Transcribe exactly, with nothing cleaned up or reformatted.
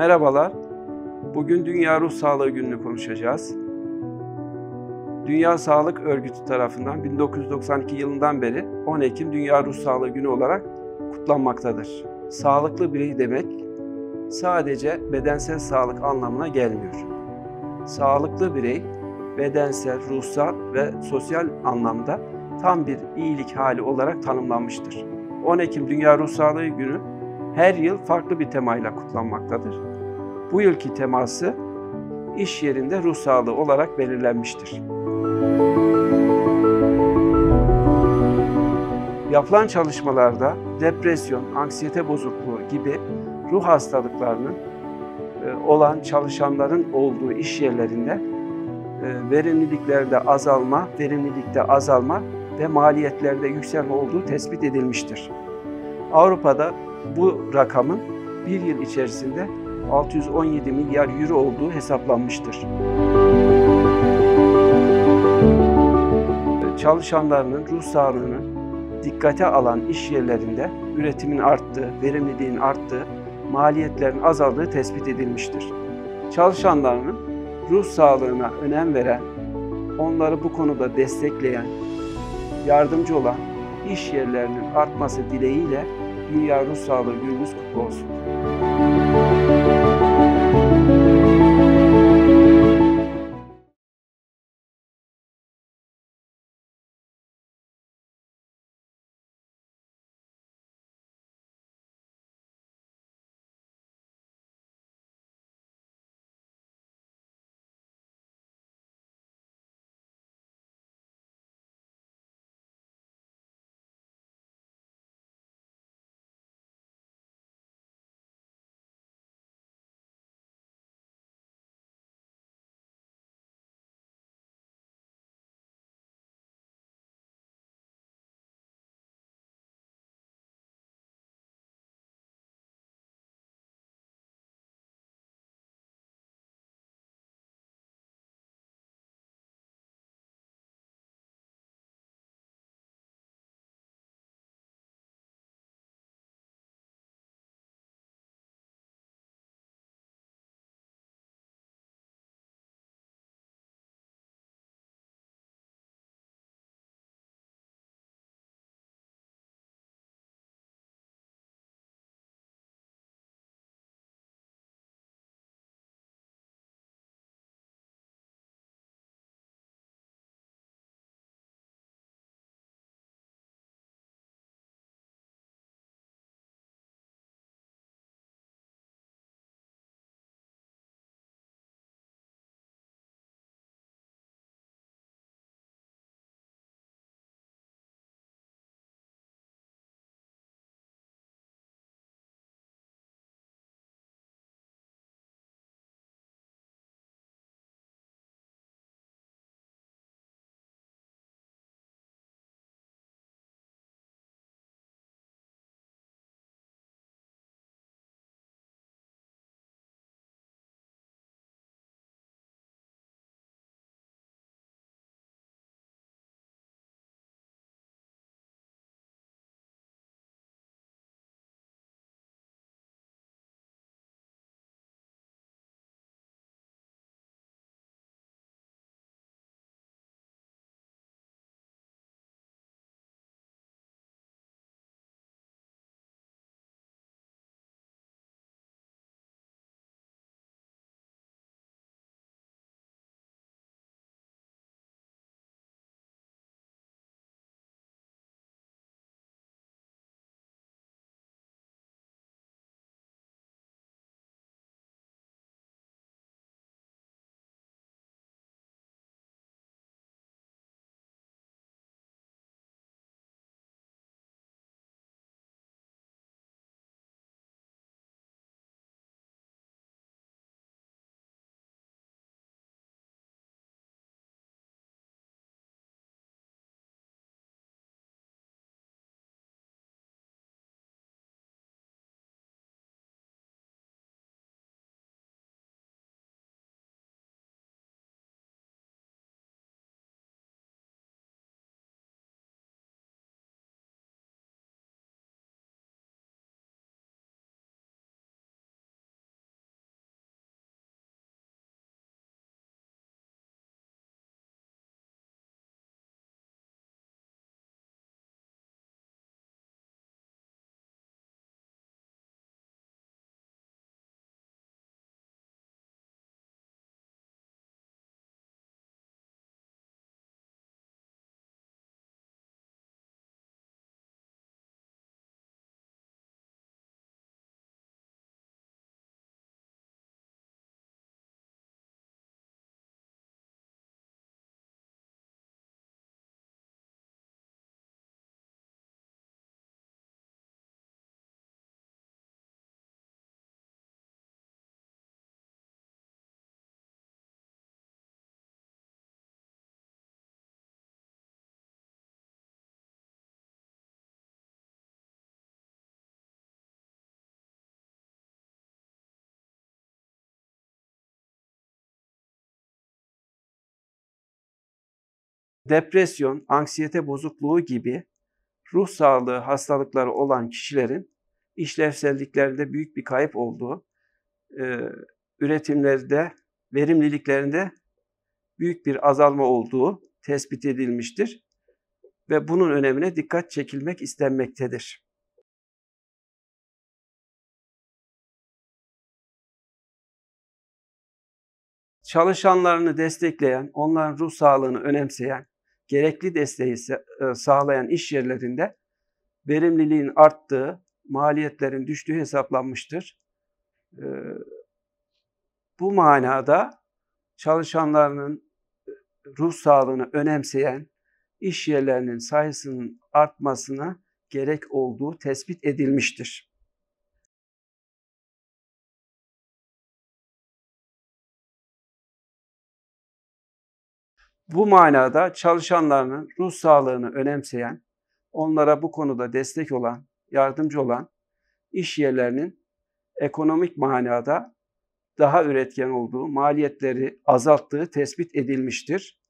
Merhabalar, bugün Dünya Ruh Sağlığı Günü'nü konuşacağız. Dünya Sağlık Örgütü tarafından bin dokuz yüz doksan iki yılından beri on Ekim Dünya Ruh Sağlığı Günü olarak kutlanmaktadır. Sağlıklı birey demek sadece bedensel sağlık anlamına gelmiyor. Sağlıklı birey, bedensel, ruhsal ve sosyal anlamda tam bir iyilik hali olarak tanımlanmıştır. on Ekim Dünya Ruh Sağlığı Günü her yıl farklı bir temayla kutlanmaktadır. Bu yılki teması iş yerinde ruh sağlığı olarak belirlenmiştir. Yapılan çalışmalarda depresyon, anksiyete bozukluğu gibi ruh hastalıklarının olan çalışanların olduğu iş yerlerinde verimliliklerde azalma, verimlilikte azalma ve maliyetlerde yükselme olduğu tespit edilmiştir. Avrupa'da bu rakamın bir yıl içerisinde altı yüz on yedi milyar euro olduğu hesaplanmıştır. Çalışanlarının ruh sağlığını dikkate alan iş yerlerinde üretimin arttığı, verimliliğin arttığı, maliyetlerin azaldığı tespit edilmiştir. Çalışanlarının ruh sağlığına önem veren, onları bu konuda destekleyen, yardımcı olan iş yerlerinin artması dileğiyle Dünya Ruh Sağlığı Günümüz kutlu olsun. depresyon, anksiyete bozukluğu gibi ruh sağlığı hastalıkları olan kişilerin işlevselliklerinde büyük bir kayıp olduğu, e, üretimlerde, verimliliklerinde büyük bir azalma olduğu tespit edilmiştir ve bunun önemine dikkat çekilmek istenmektedir. Çalışanlarını destekleyen, onların ruh sağlığını önemseyen, gerekli desteği sağlayan iş yerlerinde verimliliğin arttığı, maliyetlerin düştüğü hesaplanmıştır. Bu manada çalışanlarının ruh sağlığını önemseyen iş yerlerinin sayısının artmasına gerek olduğu tespit edilmiştir. Bu manada çalışanlarının ruh sağlığını önemseyen, onlara bu konuda destek olan, yardımcı olan iş yerlerinin ekonomik manada daha üretken olduğu, maliyetleri azalttığı tespit edilmiştir.